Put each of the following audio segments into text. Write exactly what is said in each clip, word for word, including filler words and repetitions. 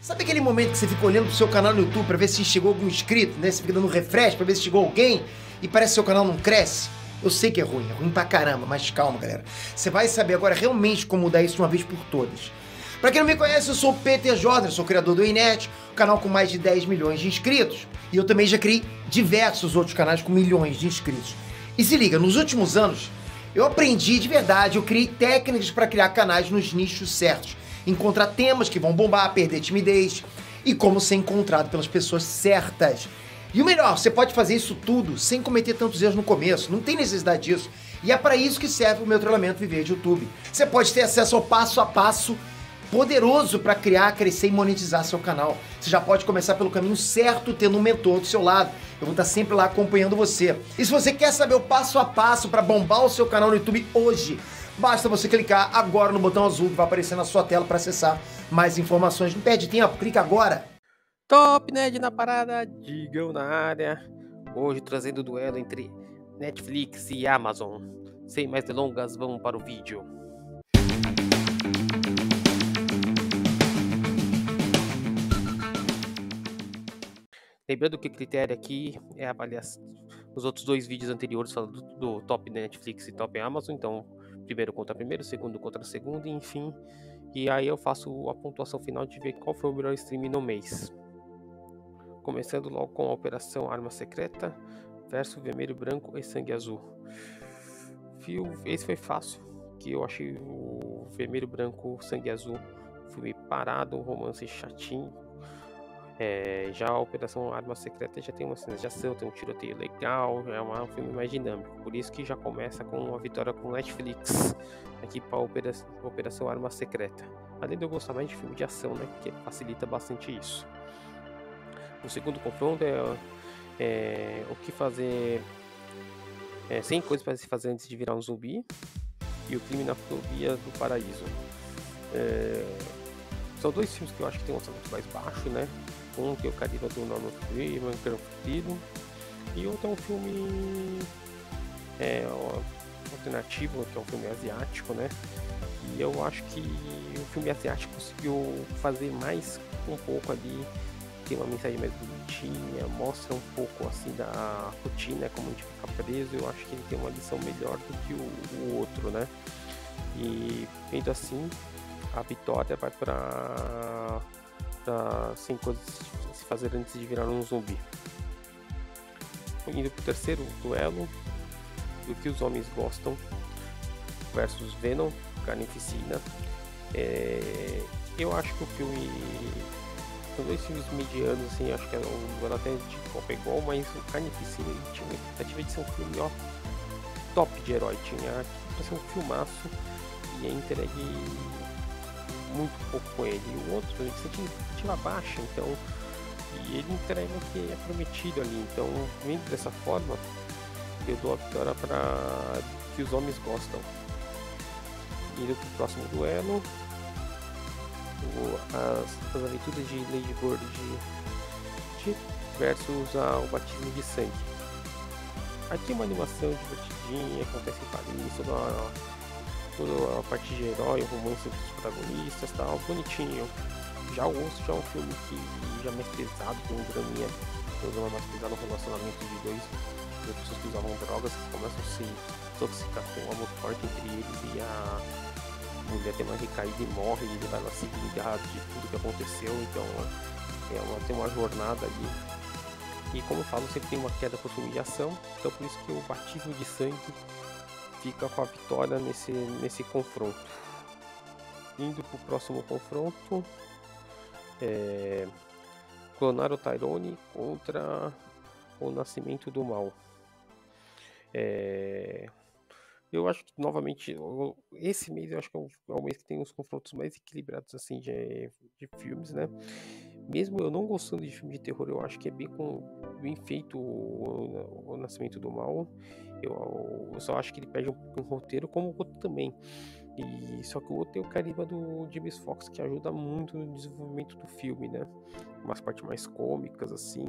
Sabe aquele momento que você fica olhando pro seu canal no YouTube pra ver se chegou algum inscrito, né? Você fica dando um refresh pra ver se chegou alguém e parece que seu canal não cresce? Eu sei que é ruim, é ruim pra caramba, mas calma, galera. Você vai saber agora realmente como mudar isso de uma vez por todas. Pra quem não me conhece, eu sou o Peter Jordan, sou criador do Inet, um canal com mais de dez milhões de inscritos. E eu também já criei diversos outros canais com milhões de inscritos. E se liga, nos últimos anos, eu aprendi de verdade, eu criei técnicas para criar canais nos nichos certos. Encontrar temas que vão bombar, perder timidez e como ser encontrado pelas pessoas certas. E o melhor, você pode fazer isso tudo sem cometer tantos erros no começo, não tem necessidade disso. E é para isso que serve o meu treinamento Viver de YouTube. Você pode ter acesso ao passo a passo poderoso para criar, crescer e monetizar seu canal. Você já pode começar pelo caminho certo, tendo um mentor do seu lado. Eu vou estar sempre lá acompanhando você. E se você quer saber o passo a passo para bombar o seu canal no YouTube hoje, basta você clicar agora no botão azul que vai aparecer na sua tela para acessar mais informações. Não perde tempo, clica agora. Top Nerd na parada, Digão na área. Hoje trazendo o duelo entre Netflix e Amazon. Sem mais delongas, vamos para o vídeo. Lembrando que o critério aqui é avaliar os outros dois vídeos anteriores falando do, do top Netflix e top Amazon. Então, primeiro contra primeiro, segundo contra segundo, enfim. E aí eu faço a pontuação final de ver qual foi o melhor stream no mês. Começando logo com a Operação Arma Secreta versus Vermelho, Branco e Sangue Azul. Esse foi fácil, que eu achei o Vermelho, Branco, Sangue Azul filme parado, um romance chatinho. É, já a Operação Arma Secreta já tem uma cena de ação, tem um tiroteio legal, é um filme mais dinâmico, por isso que já começa com uma vitória com Netflix aqui para a Operação, Operação Arma Secreta. Além de eu gostar mais de filme de ação, né, que facilita bastante isso. O segundo confronto é, é o que fazer, é, cem coisas para se fazer antes de virar um zumbi e o Criminofobia do Paraíso. É, são dois filmes que eu acho que tem um orçamento mais baixo, né? Um que é o Carisma do Norman Freeman, Tranquilo, e outro é um filme é, alternativo, que é um filme asiático, né? E eu acho que o filme asiático conseguiu fazer mais um pouco ali, tem uma mensagem mais bonitinha, mostra um pouco assim da rotina, como a gente fica preso. Eu acho que ele tem uma lição melhor do que o, o outro, né? E vendo assim, a vitória vai para cem coisas a se fazer antes de virar um zumbi. Indo pro terceiro duelo, do que os homens gostam versus Venom, Carnificina. É, eu acho que o filme são dois filmes medianos, assim, acho que é um duelo até de igual para igual, mas o Carnificina ele tinha uma expectativa de ser um filme ó, top de herói, tinha para ser um filmaço e é entregue muito pouco com ele. E o outro, ele se tira baixa, então, e ele entrega o que é prometido ali. Então, vendo dessa forma, eu dou a vitória para que os homens gostam. Indo para o próximo duelo, o, as, as aventuras de Lady Bird de, de versus a, o batismo de sangue. Aqui é uma animação divertidinha, acontece em Paris, toda a toda a parte de herói, o romance dos protagonistas, tal, bonitinho. Já o Osso já é um filme que já é mais pesado, tem um draminha, um drama mais pesado no relacionamento de dois de pessoas que usavam drogas, que começam a se toxicar com um amor forte entre eles e a mulher tem uma recaída e morre, e ele vai lá se vingar de tudo que aconteceu, então é uma, tem uma jornada ali. E como eu falo, sempre tem uma queda por filme de ação, então por isso que o batismo de sangue fica com a vitória nesse, nesse confronto. Indo para o próximo confronto, é, clonar o Tyrone contra o Nascimento do Mal. É, eu acho que novamente esse mês eu acho que é o, é o mês que tem os confrontos mais equilibrados assim de, de filmes, né? Mesmo eu não gostando de filme de terror, eu acho que é bem, com, bem feito o, o Nascimento do Mal. Eu, eu só acho que ele perde um pouco no roteiro, como o outro também. E, só que o outro tem o carisma do James Fox, que ajuda muito no desenvolvimento do filme, né? Umas partes mais cômicas, assim.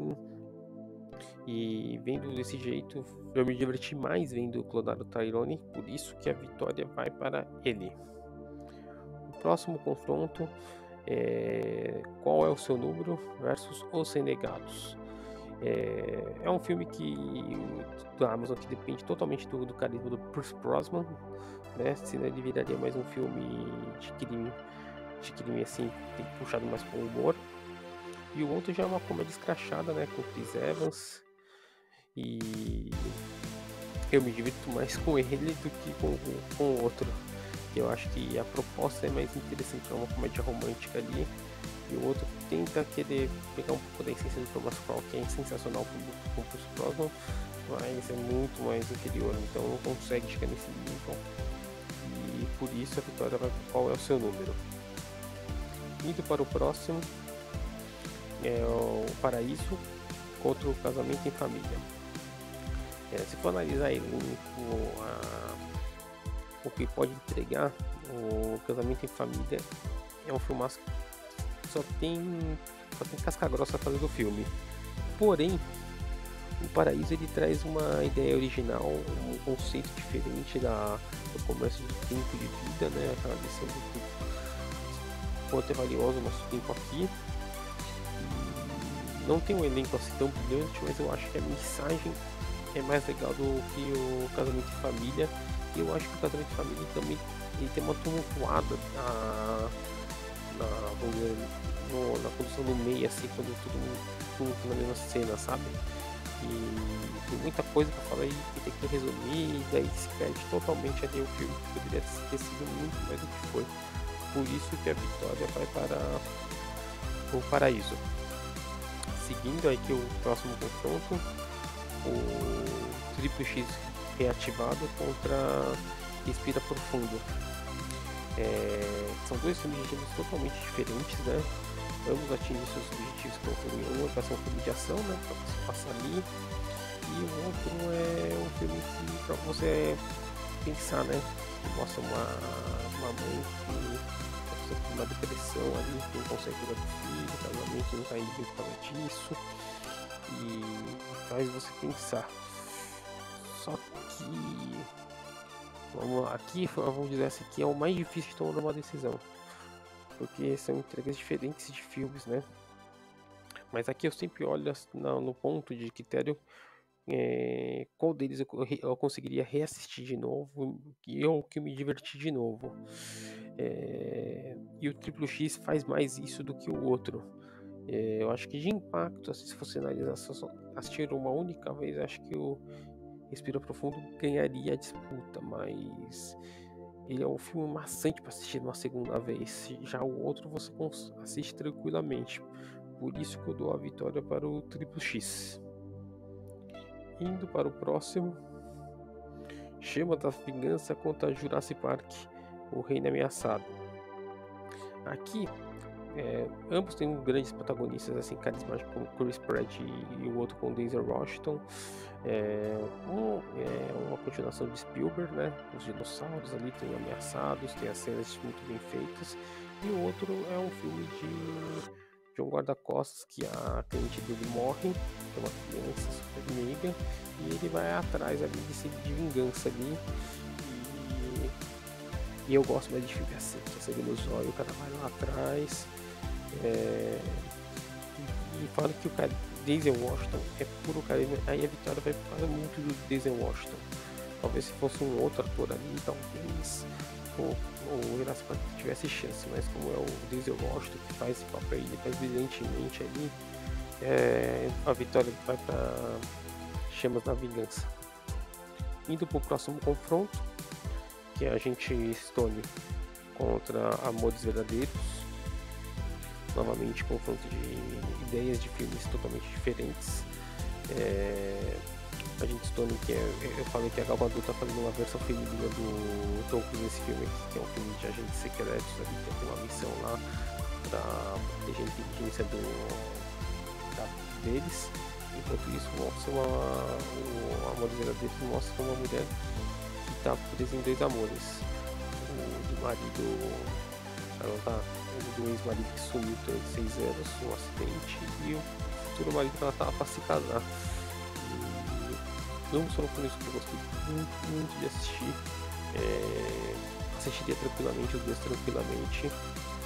E vendo desse jeito, eu me diverti mais vendo o Clonado Tyrone, por isso que a vitória vai para ele. O próximo confronto É, Qual é o seu número versus Os Renegados. É, é um filme que da Amazon que depende totalmente do, do carisma do Pierce Brosnan, né? Senão ele viraria mais um filme de crime, de crime assim, tem puxado mais para o humor. E o outro já é uma comédia escrachada, né? Com Chris Evans. E eu me divirto mais com ele do que com, com o outro. Eu acho que a proposta é mais interessante, é uma comédia romântica ali. E o outro tenta querer pegar um pouco da essência do Thomas Crown, que é sensacional com o Pierce Brosnan, mas é muito mais inferior, então não consegue chegar nesse nível. E por isso a vitória vai para qual é o seu número. Indo para o próximo, é o Paraíso contra o Casamento em Família. É, se for analisar elenco, a, o que pode entregar, o Casamento em Família é um filmaço que só tem, só tem casca grossa fazendo o filme. Porém, o Paraíso ele traz uma ideia original, um conceito diferente da, do comércio do tempo de vida, né? Aquela lição do quanto é valioso o nosso tempo aqui. E não tem um elenco assim tão brilhante, mas eu acho que a mensagem é mais legal do que o Casamento em Família. E eu acho que o Casamento em Família também ele tem uma tumultuada na, na, no, na condução do meio, assim, quando todo mundo tá na mesma cena, sabe? E tem muita coisa pra falar e tem que resumir, e daí se perde totalmente ali o filme, que poderia ter sido muito mais do que foi. Por isso que a vitória vai para o Paraíso. Seguindo aqui o próximo confronto, o Triplo X reativado contra Respira Profundo. É, são dois filmes de gêneros totalmente diferentes, né? Ambos atingem seus objetivos com o filme. Um é para ser um filme de ação, né? Para você passar ali. E o outro é um filme que para você pensar, né? Que mostra uma, uma mãe que passa por uma depressão ali, que não consegue cuidar do filho, o casamento não está indo bem por causa disso. E faz você pensar. Só que vamos lá, aqui vamos dizer assim que é o mais difícil de tomar uma decisão, porque são entregas diferentes de filmes, né? Mas aqui eu sempre olho no, no ponto de critério, é, qual deles eu, eu conseguiria reassistir de novo e ou que eu me diverti de novo. É, e o Triplo X faz mais isso do que o outro. É, eu acho que de impacto, assim, se você analisar só assistir uma única vez, acho que o Respira Profundo ganharia a disputa, mas ele é um filme maçante para assistir uma segunda vez. Já o outro você assiste tranquilamente. Por isso que eu dou a vitória para o Triplo X. Indo para o próximo, Chama da Vingança contra Jurassic Park, O Reino Ameaçado. Aqui, é, ambos têm grandes protagonistas assim carismáticos como Chris Pratt e, e o outro com Denzel Washington. É, um é uma continuação de Spielberg, né? Os dinossauros ali tem ameaçados, tem as cenas muito bem feitas. E o outro é um filme de, de um guarda-costas que a cliente dele morre, que é uma criança super meiga, e ele vai atrás ali de, de vingança ali. E, e eu gosto mais de filme assim, que é sangue nos olhos, o cara vai lá atrás. É, e, e fala que o cara Denzel Washington é puro carisma, aí a vitória vai para muito do Denzel Washington. Talvez se fosse um outro ator ali, talvez o, o Jurassic Park tivesse chance, mas como é o Denzel Washington que faz esse papel, ele faz brilhantemente ali, é, a vitória vai para Chamas da Vingança. Indo para o próximo confronto, que é a gente Stone contra Amores Verdadeiros. Novamente confronto de ideias de filmes totalmente diferentes. É, a gente Stone, que é, eu falei que a Gal Gadot tá fazendo uma versão feminina do Tom Cruise nesse filme aqui, que é um filme de agentes secretos ali, que tem uma missão lá para proteger a inteligência do, da, deles. Enquanto isso mostra uma, o Amores Verdadeiros mostra uma mulher que tá presa em dois amores. O do marido, ela tá do ex-marido que sumiu durante seis anos, um acidente, e o futuro marido que ela tava para se casar. E não só por isso que eu gostei muito, muito de assistir, é, assistiria tranquilamente, os dois tranquilamente.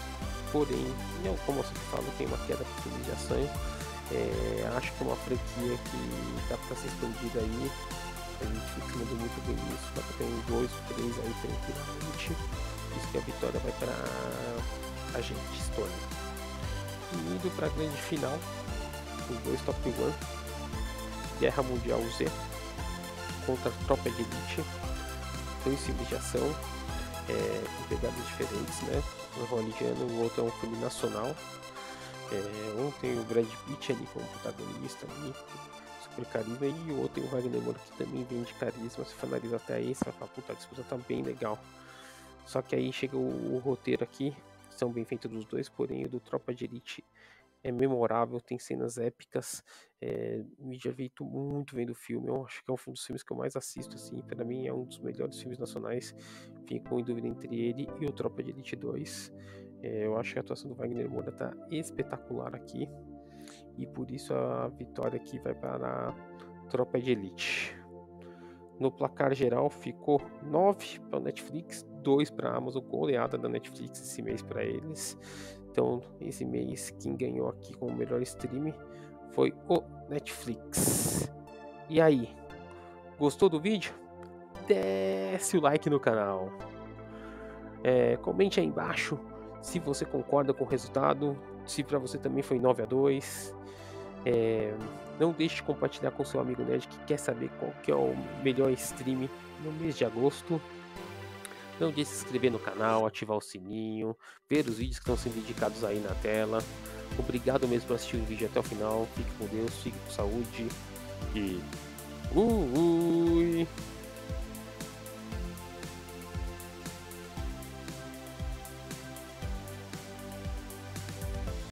porém, eu, como eu sempre falo, tem uma queda por filmes de ação. É, acho que é uma franquia que dá pra ser expandida aí. A gente fica mandando muito bem nisso, dá pra ter uns dois, três aí tranquilamente. Isso que a vitória vai pra a gente, Stone. E indo pra grande final, os dois Top Gun, Guerra Mundial Z contra Tropa de Elite, dois filmes de ação, é, com pegadas diferentes, né? Um hollywoodiano, o outro é um filme nacional. É, um tem o Brad Pitt ali como protagonista, ali, super carisma, e o outro tem o Wagner Moura que também vem de carisma. Se for analisar até aí, você vai falar, puta, a disputa tá bem legal. Só que aí chega o, o roteiro aqui, que são bem feitos dos dois, porém o do Tropa de Elite é memorável, tem cenas épicas, é, me divirto muito vendo o filme. Eu acho que é um dos filmes que eu mais assisto, assim, para mim é um dos melhores filmes nacionais. Fico em dúvida entre ele e o Tropa de Elite dois. É, eu acho que a atuação do Wagner Moura tá espetacular aqui, e por isso a vitória aqui vai para a Tropa de Elite. No placar geral ficou nove para a Netflix, dois para a Amazon, goleada da Netflix esse mês para eles. Então, esse mês, quem ganhou aqui com o melhor stream foi o Netflix. E aí, gostou do vídeo? Desce o like no canal. É, comente aí embaixo se você concorda com o resultado, se para você também foi nove a dois. É, não deixe de compartilhar com seu amigo nerd que quer saber qual que é o melhor stream no mês de agosto. Não deixe de se inscrever no canal, ativar o sininho, ver os vídeos que estão sendo indicados aí na tela. Obrigado mesmo por assistir o vídeo até o final. Fique com Deus, fique com saúde e... Ui!